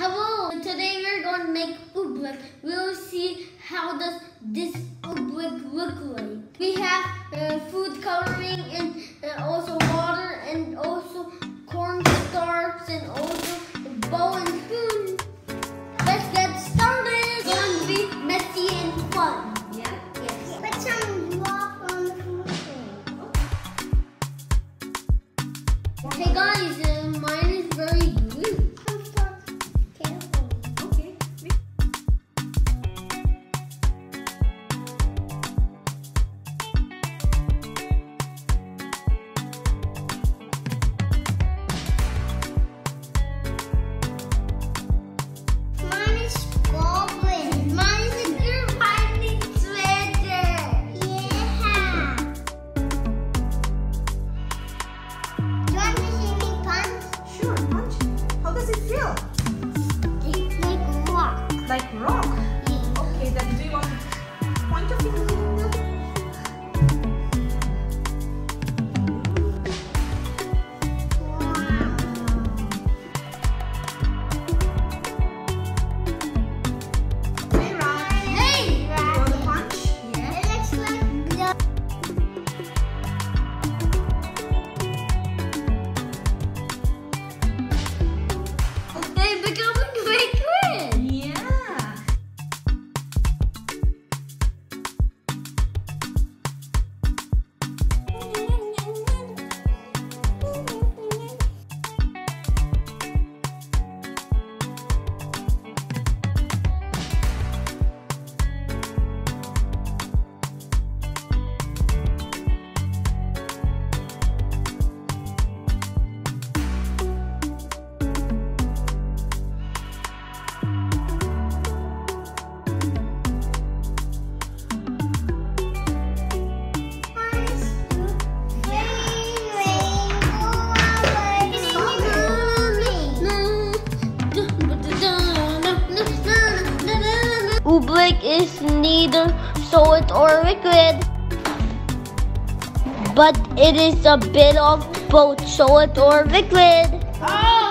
Hello! Today we're going to make oobleck. We'll see how does this oobleck look like. We have food coloring and also water and also cornstarch and also a bowl and spoon. Let's get started. It's going to be messy and fun. Yeah? Yes. Put some drop on the food. Okay guys, mine is very good. Like rock? Yeah. Okay, then do you want to point your finger in there? Wow. Hey, Ryan. Hey! You want to punch? Yeah. It looks like blood. They becoming liquid. Oobleck is neither solid or liquid, but it is a bit of both solid or liquid. Oh!